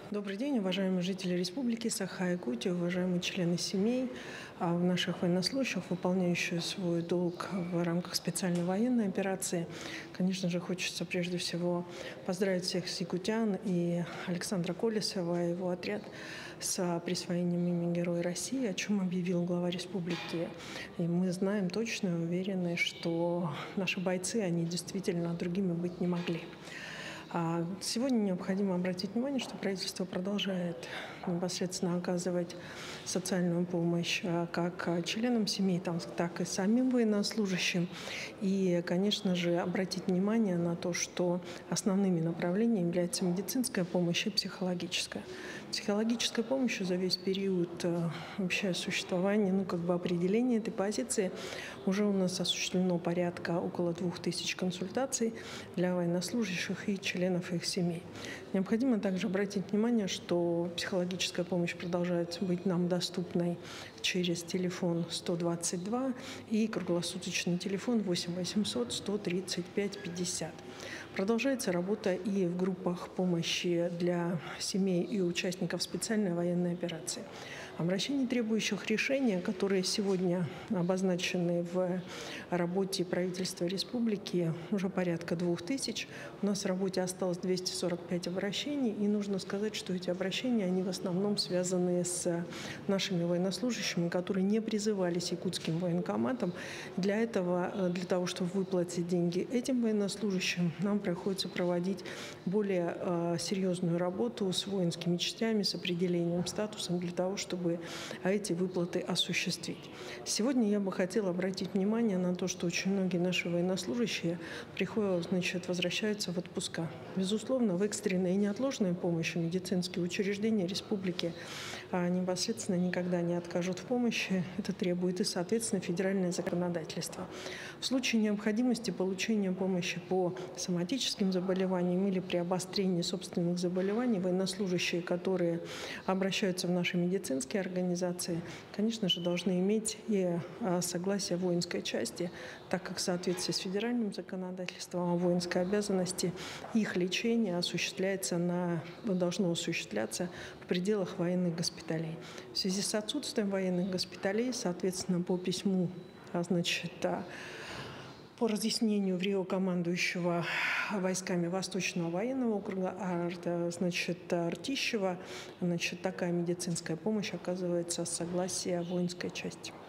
Добрый день, уважаемые жители Республики Саха-Якутия, уважаемые члены семей, наших военнослужащих, выполняющих свой долг в рамках специальной военной операции. Конечно же, хочется прежде всего поздравить всех с якутян и Александра Колесова и его отряд с присвоением имени Героя России, о чем объявил глава республики. И мы знаем точно и уверены, что наши бойцы, они действительно другими быть не могли. Сегодня необходимо обратить внимание, что правительство продолжает непосредственно оказывать социальную помощь как членам семей, так и самим военнослужащим. И, конечно же, обратить внимание на то, что основными направлениями являются медицинская помощь и психологическая. Психологической помощью за весь период вообще существования, определения этой позиции уже у нас осуществлено порядка около 2000 консультаций для военнослужащих и членов их семей. Необходимо также обратить внимание, что психологическая помощь продолжает быть нам доступной через телефон 122 и круглосуточный телефон 8 800 135 50. Продолжается работа и в группах помощи для семей и участников специальной военной операции. Обращений, требующих решения, которые сегодня обозначены в работе правительства республики, уже порядка 2000. У нас в работе осталось 245 обращений, и нужно сказать, что эти обращения, они в основном связаны с нашими военнослужащими, которые не призывались якутским военкоматом. Для того, чтобы выплатить деньги этим военнослужащим, нам приходится проводить более серьезную работу с воинскими частями, с определением статусом, для того, чтобы эти выплаты осуществить. Сегодня я бы хотела обратить внимание на то, что очень многие наши военнослужащие возвращаются в отпуска. Безусловно, в экстренной и неотложной помощи медицинские учреждения республики непосредственно никогда не откажут в помощи. Это требует и, соответственно, федеральное законодательство. В случае необходимости получения помощи по соматическим заболеваниям или при обострении собственных заболеваний, военнослужащие, которые обращаются в наши медицинские организации, конечно же, должны иметь и согласие воинской части, так как в соответствии с федеральным законодательством о воинской обязанности их лечение должно осуществляться в пределах военных госпиталей. В связи с отсутствием военных госпиталей, соответственно, по письму, по разъяснению в Рио командующего войсками Восточного военного округа Артищева, такая медицинская помощь оказывается с согласия воинской части.